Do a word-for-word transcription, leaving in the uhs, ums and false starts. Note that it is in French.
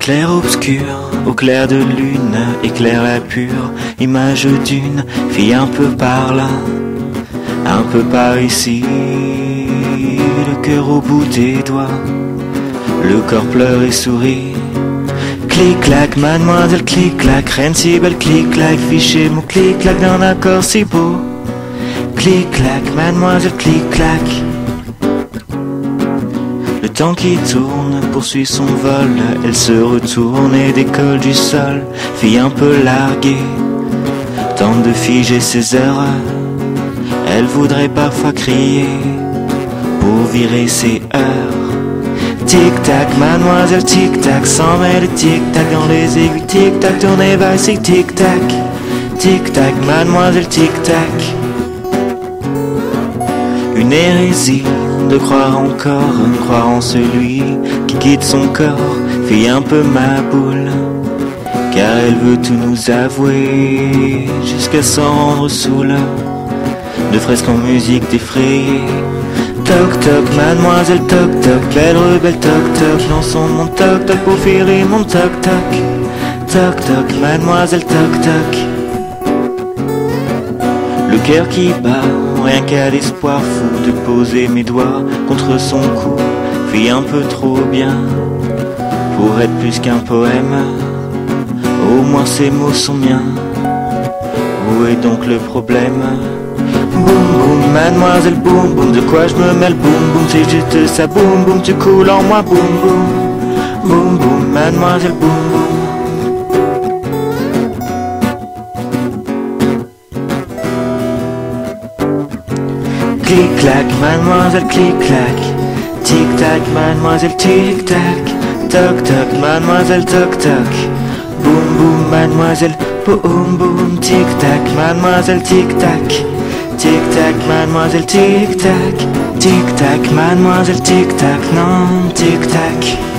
Clair-obscur, au clair de lune, éclaire la pure image d'une fille un peu par là, un peu par ici, le cœur au bout des doigts, le corps pleure et sourit. Clic-clac, mademoiselle, clic-clac, reine si belle, clic-clac, fichez mon clic-clac d'un accord si beau. Clic-clac, mademoiselle, clic-clac. Le temps qui tourne poursuit son vol, elle se retourne et décolle du sol. Fille un peu larguée, tente de figer ses heures. Elle voudrait parfois crier pour virer ses heures. Tic-tac, mademoiselle, tic-tac, sans mêler tic-tac dans les aiguilles, tic-tac, tournez vers ici, tic-tac. Tic-tac, mademoiselle, tic-tac. Une hérésie de croire encore, croire en celui qui quitte son corps. Fille un peu ma boule, car elle veut tout nous avouer, jusqu'à s'en rendre saoule. De fresques en musique défrayée. Toc toc, mademoiselle, toc toc, belle rebelle, toc toc, lançons mon toc toc pour filer mon toc toc. Toc toc, mademoiselle, toc toc. Le cœur qui bat, rien qu'à l'espoir fou de poser mes doigts contre son cou. Fille un peu trop bien pour être plus qu'un poème. Au moins ces mots sont miens. Où est donc le problème? Boum boum, mademoiselle, boum boum, de quoi je me mêle? Boum boum, c'est juste ça, boum boum, tu coules en moi, boum boum. Boum boum, mademoiselle, boum boum. Clic-clac, mademoiselle, clic-clac. Tic-tac, mademoiselle, tic-tac. Toc-toc, mademoiselle, toc-toc. Boum boum, mademoiselle, boum boum. Tic-tac, mademoiselle, tic-tac. Tic-tac, mademoiselle, tic-tac. Tic-tac, mademoiselle, tic-tac. Non, tic-tac.